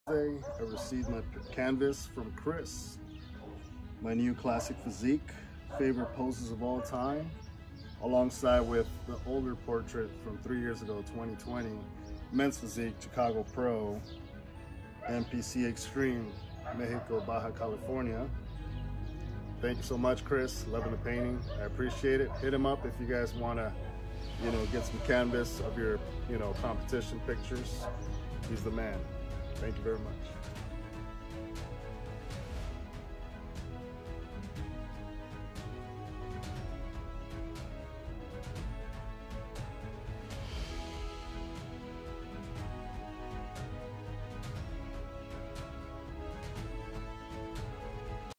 I received my canvas from Chris, my new classic physique, favorite poses of all time, alongside with the older portrait from 3 years ago, 2020, men's physique, Chicago Pro, MPC Extreme, Mexico, Baja California. Thank you so much, Chris. Loving the painting. I appreciate it. Hit him up if you guys want to, get some canvas of your, competition pictures. He's the man. Thank you very much.